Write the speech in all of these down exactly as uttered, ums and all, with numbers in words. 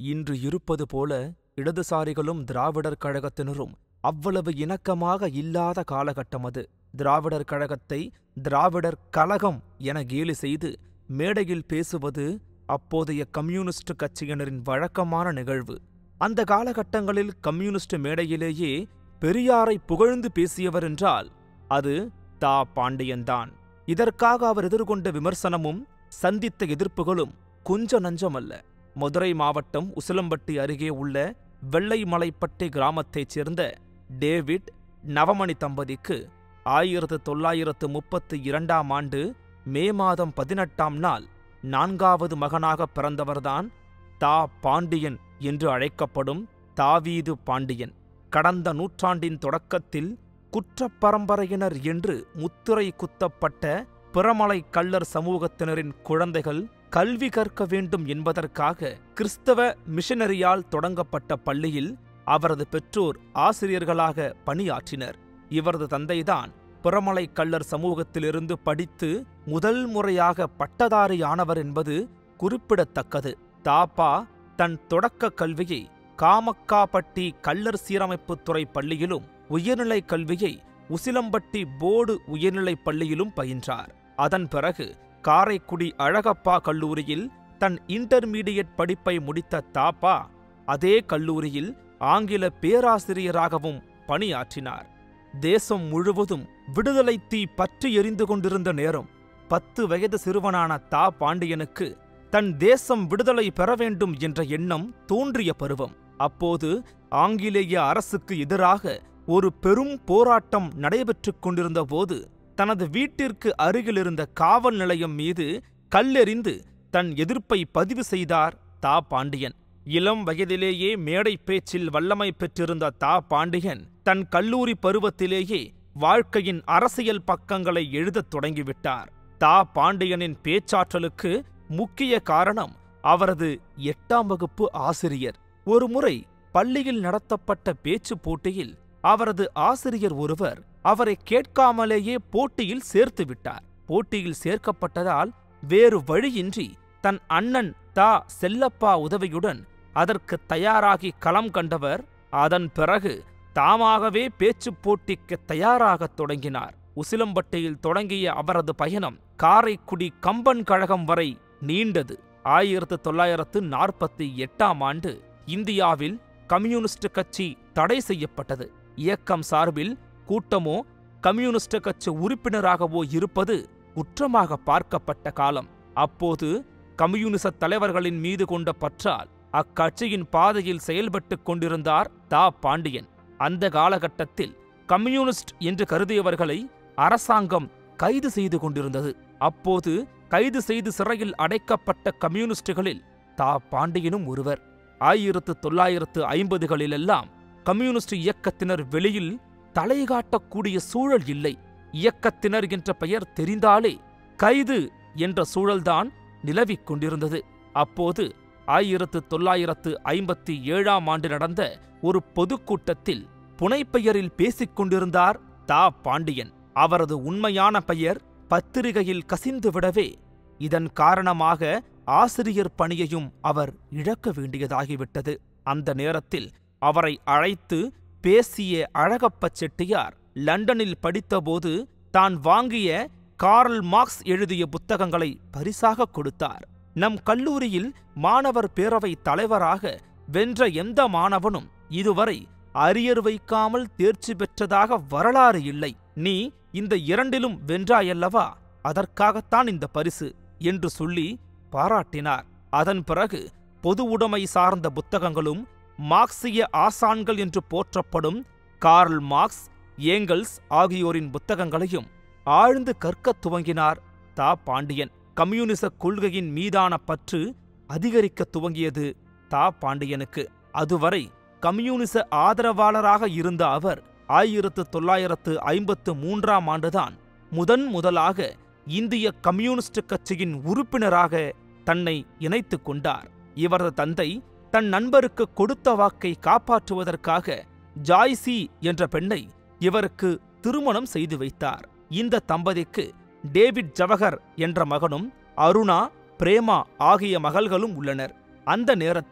இன்று இருப்பது போல இடதுசாரிகளும் திராவிடர் கழகத்தினரும் அவ்வளவு இணக்கமாக இல்லாத காலகட்டம் அது. திராவிடர் கழகத்தை திராவிடர் கலகம் என கேலி செய்து மேடையில் பேசுவது அப்போதைய கம்யூனிஸ்ட் கட்சியினரின் வழக்கமான நிகழ்வு. அந்த காலகட்டங்களில் கம்யூனிஸ்ட் மேடையிலேயே பெரியாரை புகழ்ந்து பேசியவர் என்றால் அது தா.பாண்டியன்தான். இதற்காக அவர் எதிர்கொண்ட விமர்சனமும் சந்தித்த எதிர்ப்புகளும் கொஞ்ச நஞ்சமல்ல. மதுரை மாவட்டம் உசிலம்பட்டி அருகே உள்ள வெள்ளைமலைப்பட்டி கிராமத்தைச் சேர்ந்த டேவிட் நவமணி தம்பதிக்கு ஆயிரத்து தொள்ளாயிரத்து முப்பத்து இரண்டாம் ஆண்டு மே மாதம் பதினெட்டாம் நாள் நான்காவது மகனாக பிறந்தவர்தான் தா.பாண்டியன் என்று அழைக்கப்படும் தாவீது பாண்டியன். கடந்த நூற்றாண்டின் தொடக்கத்தில் குற்றப் பரம்பரையினர் என்று முத்திரை குத்தப்பட்ட பிறமலை கள்ளர் சமூகத்தினரின் குழந்தைகள் கல்வி கற்க வேண்டும் என்பதற்காக கிறிஸ்தவ மிஷனரியால் தொடங்கப்பட்ட பள்ளியில் அவரது பெற்றோர் ஆசிரியர்களாக பணியாற்றினர். இவரது தந்தைதான் பிறமலை கள்ளர் சமூகத்திலிருந்து படித்து முதல் முறையாக பட்டதாரியானவர் என்பது குறிப்பிடத்தக்கது. தாப்பா தன் தொடக்க கல்வியை காமக்காப்பட்டி கள்ளர் சீரமைப்புத்துறை பள்ளியிலும் உயர்நிலைக் கல்வியை உசிலம்பட்டி போர்டு உயர்நிலைப் பள்ளியிலும் பயின்றார். அதன் பிறகு காரைக்குடி அழகப்பா கல்லூரியில் தன் இன்டர்மீடியட் படிப்பை முடித்த தாப்பா அதே கல்லூரியில் ஆங்கில பேராசிரியராகவும் பணியாற்றினார். தேசம் முழுவதும் விடுதலை தீ பற்றி எரிந்து கொண்டிருந்த நேரம். பத்து வயது சிறுவனான தா.பாண்டியனுக்கு தன் தேசம் விடுதலை பெற வேண்டும் என்ற எண்ணம் தோன்றிய பருவம். அப்போது ஆங்கிலேய அரசுக்கு எதிராக ஒரு பெரும் போராட்டம் நடைபெற்றுக் கொண்டிருந்த போது தனது வீட்டிற்கு அருகிலிருந்த காவல் நிலையம் மீது கல்லெறிந்து தன் எதிர்ப்பை பதிவு செய்தார் தா.பாண்டியன். இளம் வயதிலேயே மேடை பேச்சில் வல்லமை பெற்றிருந்த தா.பாண்டியன் தன் கல்லூரி பருவத்திலேயே வாழ்க்கையின் அரசியல் பக்கங்களை எழுதத் தொடங்கிவிட்டார். தா.பாண்டியனின் பேச்சாற்றலுக்கு முக்கிய காரணம் அவரது எட்டாம் வகுப்பு ஆசிரியர். ஒருமுறை பள்ளியில் நடத்தப்பட்ட பேச்சுப் போட்டியில் அவரது ஆசிரியர் ஒருவர் அவரை கேட்காமலேயே போட்டியில் சேர்த்து விட்டார். போட்டியில் சேர்க்கப்பட்டதால் வேறு வழியின்றி தன் அண்ணன் தா. செல்லப்பா உதவியுடன் அதற்கு தயாராகி களம் கண்டவர். அதன் பிறகு தாமாகவே பேச்சுப் போட்டிக்கு தயாராகத் தொடங்கினார். உசிலம்பட்டியில் தொடங்கிய அவரது பயணம் காரைக்குடி கம்பன் கழகம் வரை நீண்டது. ஆயிரத்து தொள்ளாயிரத்து நாற்பத்தி எட்டாம் ஆண்டு இந்தியாவில் கம்யூனிஸ்ட் கட்சி தடை செய்யப்பட்டது. இயக்கம் சார்பில் கூட்டமோ கம்யூனிஸ்ட் கட்சி உறுப்பினராகவோ இருப்பது குற்றமாக பார்க்கப்பட்ட காலம். அப்போது கம்யூனிச தலைவர்களின் மீது கொண்ட பற்றால் அக்கட்சியின் பாதையில் செயல்பட்டுக் கொண்டிருந்தார் தா.பாண்டியன். அந்த காலகட்டத்தில் கம்யூனிஸ்ட் என்று கருதியவர்களை அரசாங்கம் கைது செய்து கொண்டிருந்தது. அப்போது கைது செய்து சிறையில் அடைக்கப்பட்ட கம்யூனிஸ்டுகளில் தா.பாண்டியனும் ஒருவர். ஆயிரத்து தொள்ளாயிரத்து ஐம்பதுகளிலெல்லாம் கம்யூனிஸ்ட் இயக்கத்தினர் வெளியில் தலைகாட்டக்கூடிய சூழல் இல்லை. இயக்கத்தினர் என்ற பெயர் தெரிந்தாலே கைது என்ற சூழல்தான் நிலவிக் கொண்டிருந்தது. அப்போது ஆயிரத்து தொள்ளாயிரத்து ஐம்பத்தி ஏழாம் ஆண்டு நடந்த ஒரு பொதுக்கூட்டத்தில் புனைப்பெயரில் பேசிக் கொண்டிருந்தார் தா.பாண்டியன். அவரது உண்மையான பெயர் பத்திரிகையில் கசிந்துவிடவே இதன் காரணமாக ஆசிரியர் பணியையும் அவர் இழக்க வேண்டியதாகிவிட்டது. அந்த நேரத்தில் அவரை அழைத்து பேசிய அழகப்ப செட்டியார் லண்டனில் படித்தபோது தான் வாங்கிய கார்ல் மார்க்ஸ் எழுதிய புத்தகங்களை பரிசாக கொடுத்தார். நம் கல்லூரியில் மாணவர் பேரவை தலைவராக வென்ற எந்த மாணவனும் இதுவரை அரியர் வைக்காமல் தேர்ச்சி பெற்றதாக வரலாறு இல்லை. நீ இந்த இரண்டிலும் வென்றாயல்லவா, அதற்காகத்தான் இந்த பரிசு என்று சொல்லி பாராட்டினார். அதன் பிறகு பொது உடைமை சார்ந்த புத்தகங்களும் மார்க்சிய ஆசான்கள் என்று போற்றப்படும் கார்ல் மார்க்ஸ், ஏங்கல்ஸ் ஆகியோரின் புத்தகங்களையும் ஆழ்ந்து கற்கத் துவங்கினார் தா.பாண்டியன். கம்யூனிச கொள்கையின் மீதான பற்று அதிகரிக்க துவங்கியது தா.பாண்டியனுக்கு. அதுவரை கம்யூனிச ஆதரவாளராக இருந்த அவர் ஆயிரத்து தொள்ளாயிரத்து ஐம்பத்து மூன்றாம் ஆண்டுதான் முதன் முதலாக இந்திய கம்யூனிஸ்ட் கட்சியின் உறுப்பினராக தன்னை இணைத்துக் கொண்டார். இவரது தந்தை தன் நண்பருக்கு கொடுத்த வாக்கை காப்பாற்றுவதற்காக ஜாய்சி என்ற பெண்ணை இவருக்கு திருமணம் செய்து வைத்தார். இந்த தம்பதிக்கு டேவிட் ஜவஹர் என்ற மகனும் அருணா, பிரேமா ஆகிய மகள்களும் உள்ளனர். அந்த நேரத்தில்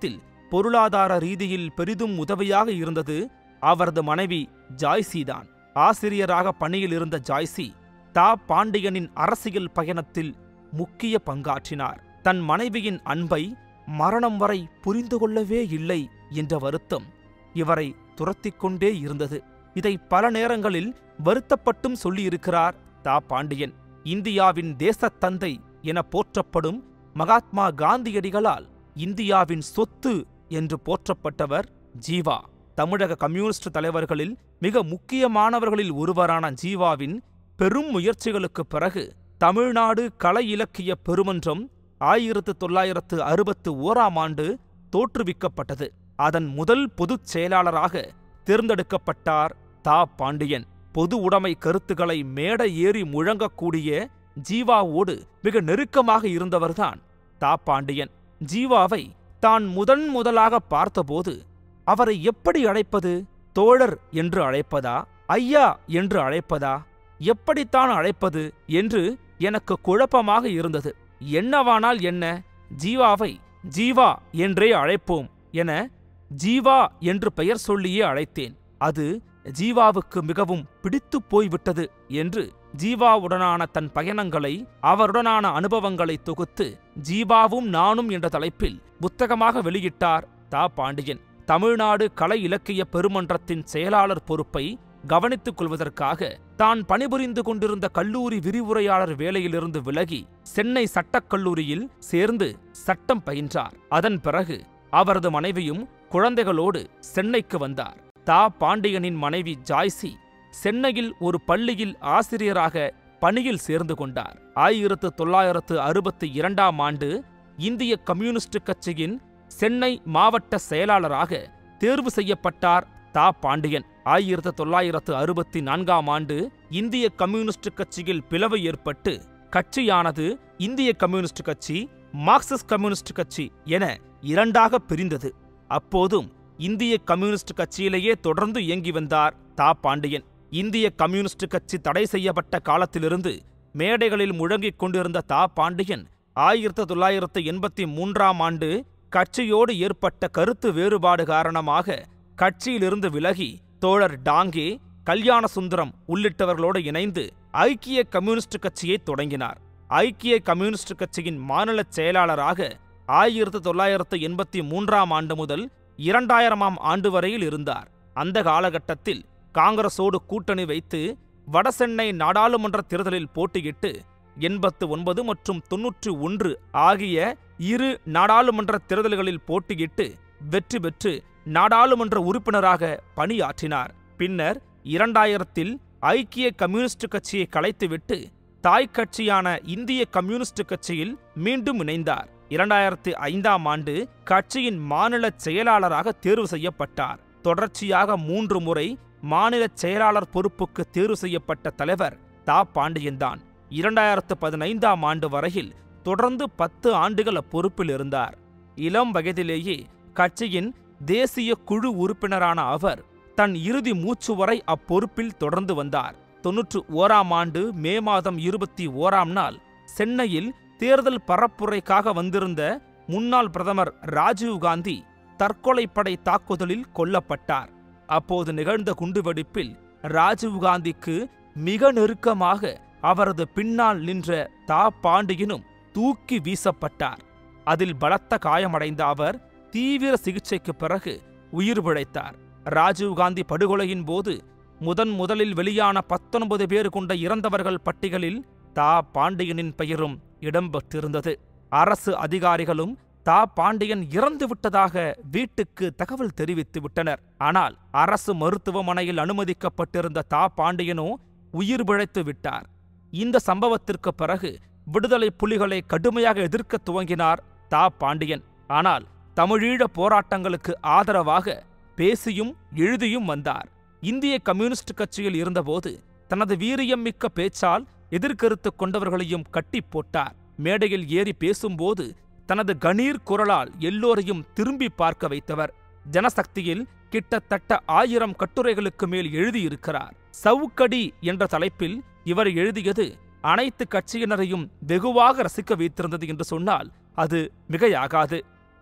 பொருளாதார ரீதியில் பெரிதும் உதவியாக இருந்தது அவரது மனைவி ஜாய்சிதான். ஆசிரியராக பணியில் இருந்த ஜாய்சி தா.பாண்டியனின் அரசியல் பயணத்தில் முக்கிய பங்காற்றினார். தன் மனைவியின் அன்பை மரணம் வரை புரிந்து கொள்ளவே இல்லை என்ற வருத்தம் இவரை துரத்திக் கொண்டே இருந்தது. இதை பல நேரங்களில் வருத்தப்பட்டும் சொல்லியிருக்கிறார் தா.பாண்டியன். இந்தியாவின் தேசத்தந்தை என போற்றப்படும் மகாத்மா காந்தியடிகளால் இந்தியாவின் சொத்து என்று போற்றப்பட்டவர் ஜீவா. தமிழக கம்யூனிஸ்ட் தலைவர்களில் மிக முக்கியமானவர்களில் ஒருவரான ஜீவாவின் பெரும் முயற்சிகளுக்குப் பிறகு தமிழ்நாடு கலை இலக்கிய பெருமன்றம் ஆயிரத்து தொள்ளாயிரத்து அறுபத்து ஓராம் ஆண்டு தோற்றுவிக்கப்பட்டது. அதன் முதல் பொதுச் செயலாளராக தேர்ந்தெடுக்கப்பட்டார் தா.பாண்டியன். பொது உடைமை கருத்துக்களை மேடை ஏறி முழங்கக்கூடிய ஜீவாவோடு மிக நெருக்கமாக இருந்தவர்தான் தா.பாண்டியன். ஜீவாவை தான் முதன் முதலாக பார்த்தபோது அவரை எப்படி அழைப்பது? தோழர் என்று அழைப்பதா, ஐயா என்று அழைப்பதா, எப்படித்தான் அழைப்பது என்று எனக்கு குழப்பமாக இருந்தது. என்னவானால் என்ன, ஜீவாவை ஜீவா என்றே அழைப்போம் என ஜீவா என்று பெயர் சொல்லியே அழைத்தேன். அது ஜீவாவுக்கு மிகவும் பிடித்து போய்விட்டது என்று ஜீவாவுடனான தன் பயணங்களை, அவருடனான அனுபவங்களை தொகுத்து ஜீவாவும் நானும் என்ற தலைப்பில் புத்தகமாக வெளியிட்டார் தா.பாண்டியன். தமிழ்நாடு கலை இலக்கிய பெருமன்றத்தின் செயலாளர் பொறுப்பை கவனித்துக் கொள்வதற்காக தான் பணிபுரிந்து கொண்டிருந்த கல்லூரி விரிவுரையாளர் வேலையிலிருந்து விலகி சென்னை சட்டக்கல்லூரியில் சேர்ந்து சட்டம் பயின்றார். அதன் பிறகு அவரது மனைவியும் குழந்தைகளோடு சென்னைக்கு வந்தார். தா.பாண்டியனின் மனைவி ஜாய்சி சென்னையில் ஒரு பள்ளியில் ஆசிரியராக பணியில் சேர்ந்து கொண்டார். ஆயிரத்து தொள்ளாயிரத்து அறுபத்தி இரண்டாம் ஆண்டு இந்திய கம்யூனிஸ்ட் கட்சியின் சென்னை மாவட்ட செயலாளராக தேர்வு செய்யப்பட்டார் தா.பாண்டியன். ஆயிரத்து தொள்ளாயிரத்து அறுபத்தி நான்காம் ஆண்டு இந்திய கம்யூனிஸ்ட் கட்சியில் பிளவு ஏற்பட்டு கட்சியானது இந்திய கம்யூனிஸ்ட் கட்சி, மார்க்சிஸ்ட் கம்யூனிஸ்ட் கட்சி என இரண்டாக பிரிந்தது. அப்போதும் இந்திய கம்யூனிஸ்ட் கட்சியிலேயே தொடர்ந்து இயங்கி வந்தார் தா.பாண்டியன். இந்திய கம்யூனிஸ்ட் கட்சி தடை செய்யப்பட்ட காலத்திலிருந்து மேடைகளில் முழங்கிக் கொண்டிருந்த தா.பாண்டியன் ஆயிரத்து தொள்ளாயிரத்து எண்பத்தி மூன்றாம் ஆண்டு கட்சியோடு ஏற்பட்ட கருத்து வேறுபாடு காரணமாக கட்சியிலிருந்து விலகி தோழர் டாங்கே, கல்யாண சுந்தரம் உள்ளிட்டவர்களோடு இணைந்து ஐக்கிய கம்யூனிஸ்ட் கட்சியை தொடங்கினார். ஐக்கிய கம்யூனிஸ்ட் கட்சியின் மாநில செயலாளராக ஆயிரத்து தொள்ளாயிரத்து எண்பத்தி மூன்றாம் ஆண்டு முதல் இரண்டாயிரமாம் ஆண்டு வரையில் இருந்தார். அந்த காலகட்டத்தில் காங்கிரசோடு கூட்டணி வைத்து வடசென்னை நாடாளுமன்ற தேர்தலில் போட்டியிட்டு எண்பத்து ஒன்பது மற்றும் தொன்னூற்று ஒன்று ஆகிய இரு நாடாளுமன்ற தேர்தல்களில் போட்டியிட்டு வெற்றி பெற்று நாடாளுமன்ற உறுப்பினராக பணியாற்றினார். பின்னர் இரண்டாயிரத்தில் ஐக்கிய கம்யூனிஸ்ட் கட்சியை கலைத்துவிட்டு தாய் கட்சியான இந்திய கம்யூனிஸ்ட் கட்சியில் மீண்டும் இணைந்தார். இரண்டாயிரத்து ஐந்தாம் ஆண்டு கட்சியின் மாநில செயலாளராக தேர்வு செய்யப்பட்டார். தொடர்ச்சியாக மூன்று முறை மாநில செயலாளர் பொறுப்புக்கு தேர்வு செய்யப்பட்ட தலைவர் தா.பாண்டியன்தான். இரண்டாயிரத்து பதினைந்தாம் ஆண்டு வரையில் தொடர்ந்து பத்து ஆண்டுகள் அப்பொறுப்பில் இருந்தார். இளம் வயதிலேயே கட்சியின் தேசிய குழு உறுப்பினரான அவர் தன் இறுதி மூச்சு வரை அப்பொறுப்பில் தொடர்ந்து வந்தார். தொன்னூற்று ஓராம் ஆண்டு மே மாதம் இருபத்தி ஓராம் நாள் சென்னையில் தேர்தல் பரப்புரைக்காக வந்திருந்த முன்னாள் பிரதமர் ராஜீவ்காந்தி தற்கொலைப்படை தாக்குதலில் கொல்லப்பட்டார். அப்போது நிகழ்ந்த குண்டுவெடிப்பில் ராஜீவ்காந்திக்கு மிக நெருக்கமாக அவரது பின்னால் நின்ற தா.பாண்டியனும் தூக்கி வீசப்பட்டார். அதில் பலத்த காயமடைந்த அவர் தீவிர சிகிச்சைக்கு பிறகு உயிர் பிழைத்தார். ராஜீவ்காந்தி படுகொலையின் போது முதன் முதலில் வெளியான பத்தொன்பது பேர் கொண்ட இறந்தவர்கள் பட்டியலில் தா.பாண்டியனின் பெயரும் இடம்பெற்றிருந்தது. அரசு அதிகாரிகளும் தா.பாண்டியன் இறந்து விட்டதாக வீட்டுக்கு தகவல் தெரிவித்து விட்டனர். ஆனால் அரசு மருத்துவமனையில் அனுமதிக்கப்பட்டிருந்த தா.பாண்டியனோ உயிர் பிழைத்து விட்டார். இந்த சம்பவத்திற்கு பிறகு விடுதலை புலிகளை கடுமையாக எதிர்க்க துவங்கினார் தா.பாண்டியன். ஆனால் தமிழீழ போராட்டங்களுக்கு ஆதரவாக பேசியும் எழுதியும் வந்தார். இந்திய கம்யூனிஸ்ட் கட்சியில் இருந்தபோது தனது வீரியம் மிக்க பேச்சால் எதிர்கருத்து கொண்டவர்களையும் கட்டி போட்டார். மேடையில் ஏறி பேசும்போது தனது கணீர் குரலால் எல்லோரையும் திரும்பி பார்க்க வைத்தவர். ஜனசக்தியில் கிட்டத்தட்ட ஆயிரம் கட்டுரைகளுக்கு மேல் எழுதியிருக்கிறார். சவுக்கடி என்ற தலைப்பில் இவர் எழுதியது அனைத்து கட்சியினரையும் வெகுவாக ரசிக்க வைத்திருந்தது என்று சொன்னால் அது மிகையாகாது.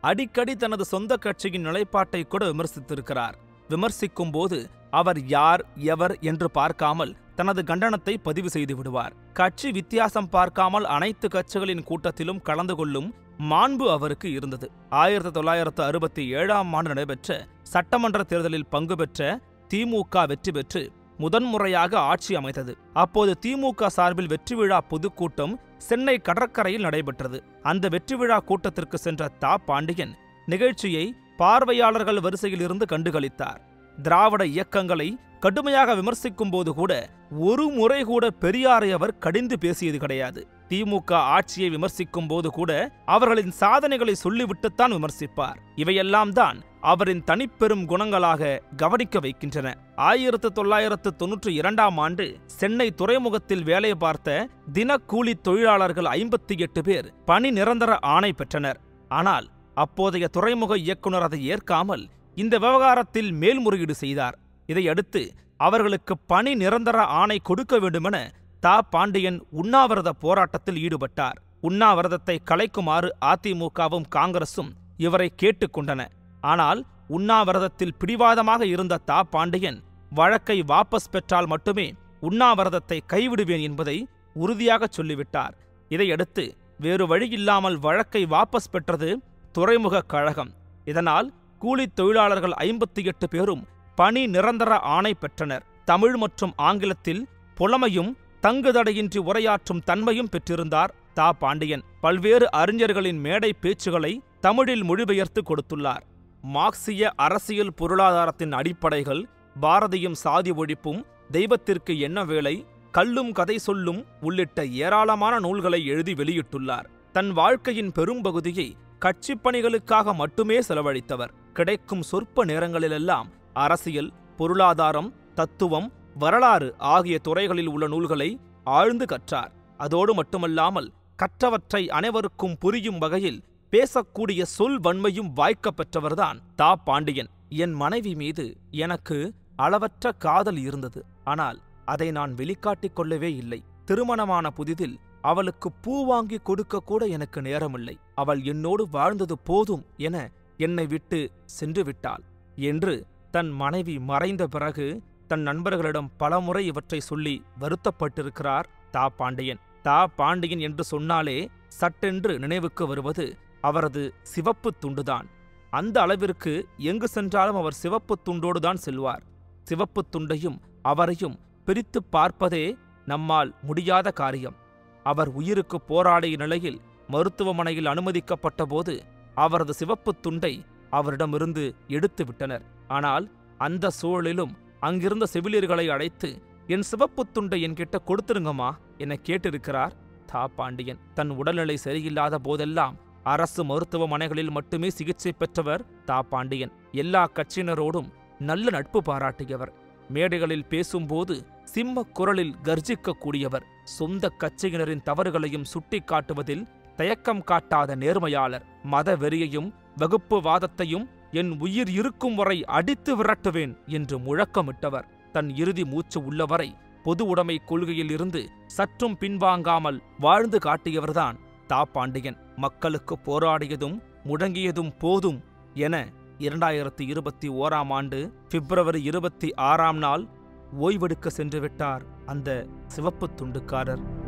அடிக்கடி தனது சொந்த கட்சியின் நிலைப்பாட்டை கூட விமர்சித்திருக்கிறார். விமர்சிக்கும் போது அவர் யார் எவர் என்று பார்க்காமல் தனது கண்டனத்தை பதிவு செய்து விடுவார். கட்சி வித்தியாசம் பார்க்காமல் அனைத்து கட்சிகளின் கூட்டத்திலும் கலந்து கொள்ளும் மாண்பு அவருக்கு இருந்தது. ஆயிரத்தி தொள்ளாயிரத்து அறுபத்தி ஏழாம் ஆண்டு நடைபெற்ற சட்டமன்ற தேர்தலில் பங்கு பெற்ற திமுக வெற்றி பெற்று முதன்முறையாக ஆட்சி அமைத்தது. அப்போது திமுக சார்பில் வெற்றி விழா பொதுக்கூட்டம் சென்னை கடற்கரையில் நடைபெற்றது. அந்த வெற்றி விழா கூட்டத்திற்கு சென்ற தா.பாண்டியன் நிகழ்ச்சியை பார்வையாளர்கள் வரிசையில் இருந்து கண்டுகளித்தார். திராவிட இயக்கங்களை கடுமையாக விமர்சிக்கும் போது கூட ஒரு முறை கூட பெரியாரை அவர் கடிந்து பேசியது கிடையாது. திமுக ஆட்சியை விமர்சிக்கும் போது கூட அவர்களின் சாதனைகளை சொல்லிவிட்டுத்தான் விமர்சிப்பார். இவையெல்லாம் தான் அவரின் தனிப்பெரும் குணங்களாக கவனிக்க வைக்கின்றன. ஆயிரத்து தொள்ளாயிரத்து தொன்னூற்றி இரண்டாம் ஆண்டு சென்னை துறைமுகத்தில் வேலை பார்த்த தினக்கூலி தொழிலாளர்கள் ஐம்பத்தி எட்டு பேர் பணி நிரந்தர ஆணை பெற்றனர். ஆனால் அப்போதைய துறைமுக இயக்குநர் அதை ஏற்காமல் இந்த விவகாரத்தில் மேல்முறையீடு செய்தார். இதையடுத்து அவர்களுக்கு பணி நிரந்தர ஆணை கொடுக்க வேண்டுமென தா.பாண்டியன் உண்ணாவிரத போராட்டத்தில் ஈடுபட்டார். உண்ணாவிரதத்தை கலைக்குமாறு அதிமுகவும் காங்கிரசும் இவரை கேட்டுக்கொண்டன. ஆனால் உண்ணாவிரதத்தில் பிடிவாதமாக இருந்த தா.பாண்டியன் வழக்கை வாபஸ் பெற்றால் மட்டுமே உண்ணாவிரதத்தை கைவிடுவேன் என்பதை உறுதியாக சொல்லிவிட்டார். இதையடுத்து வேறு வழியில்லாமல் வழக்கை வாபஸ் பெற்றது துறைமுக கழகம். இதனால் கூலித் தொழிலாளர்கள் ஐம்பத்தி எட்டு பேரும் பணி நிரந்தர ஆணை பெற்றனர். தமிழ் மற்றும் ஆங்கிலத்தில் புலமையும் தங்குதடையின்றி உரையாற்றும் தன்மையும் பெற்றிருந்தார் தா.பாண்டியன். பல்வேறு அறிஞர்களின் மேடை பேச்சுகளை தமிழில் மொழிபெயர்த்து கொடுத்துள்ளார். மார்க்சிய அரசியல் பொருளாதாரத்தின் அடிப்படைகள், பாரதியும் சாதி ஒழிப்பும், தெய்வத்திற்கு என்ன வேலை, கல்லும் கதை சொல்லும் உள்ளிட்ட ஏராளமான நூல்களை எழுதி வெளியிட்டுள்ளார். தன் வாழ்க்கையின் பெரும்பகுதியை கட்சி பணிகளுக்காக மட்டுமே செலவழித்தவர். கிடைக்கும் சொற்ப நேரங்களிலெல்லாம் அரசியல், பொருளாதாரம், தத்துவம், வரலாறு ஆகிய துறைகளில் உள்ள நூல்களை ஆழ்ந்து கற்றார். அதோடு மட்டுமல்லாமல் கற்றவற்றை அனைவருக்கும் புரியும் வகையில் பேசக்கூடிய சொல் வன்மையும் வாய்க்க பெற்றவர்தான் தா.பாண்டியன். என் மனைவி மீது எனக்கு அளவற்ற காதல் இருந்தது. ஆனால் அதை நான் வெளிக்காட்டிக் கொள்ளவே இல்லை. திருமணமான புதிதில் அவளுக்கு பூ வாங்கி கொடுக்க கூட எனக்கு நேரமில்லை. அவள் என்னோடு வாழ்ந்தது போதும் என என்னை விட்டு சென்று விட்டாள் என்று தன் மனைவி மறைந்த பிறகு தன் நண்பர்களிடம் பலமுறை இவற்றை சொல்லி வருத்தப்பட்டிருக்கிறார் தா.பாண்டியன். தா.பாண்டியன் என்று சொன்னாலே சட்டென்று நினைவுக்கு வருவது அவரது சிவப்பு துண்டுதான். அந்த அளவிற்கு எங்கு சென்றாலும் அவர் சிவப்பு துண்டோடுதான் செல்வார். சிவப்பு துண்டையும் அவரையும் பிரித்து பார்ப்பதே நம்மால் முடியாத காரியம். அவர் உயிருக்கு போராடிய நிலையில் மருத்துவமனையில் அனுமதிக்கப்பட்ட போது அவரது சிவப்பு துண்டை அவரிடமிருந்து எடுத்து விட்டனர். ஆனால் அந்த சூழலிலும் அங்கிருந்த செவிலியர்களை அழைத்து என் சிவப்பு துண்டை என்கிட்ட கொடுத்துருங்கம்மா என கேட்டிருக்கிறார் தா.பாண்டியன். தன் உடல்நிலை சரியில்லாத போதெல்லாம் அரசு மருத்துவமனைகளில் மட்டுமே சிகிச்சை பெற்றவர் தா.பாண்டியன். எல்லா கட்சியினரோடும் நல்ல நட்பு பாராட்டியவர். மேடைகளில் பேசும்போது சிம்ம குரலில் கர்ஜிக்கக்கூடியவர். சொந்த கட்சியினரின் தவறுகளையும் சுட்டி காட்டுவதில் தயக்கம் காட்டாத நேர்மையாளர். மத வெறியையும் வகுப்பு வாதத்தையும் என் உயிர் இருக்கும் வரை அடித்து விரட்டுவேன் என்று முழக்கமிட்டவர். தன் இறுதி மூச்சு உள்ளவரை பொது உடைமை கொள்கையில் இருந்து சற்றும் பின்வாங்காமல் வாழ்ந்து காட்டியவர்தான் தா.பாண்டியன். மக்களுக்கு போராடியதும் முழங்கியதும் போதும் என இரண்டாயிரத்தி இருபத்தி ஓராம் ஆண்டு பிப்ரவரி இருபத்தி ஆறாம் நாள் ஓய்வெடுக்க சென்று விட்டார் அந்த சிவப்பு துண்டுக்காரர்.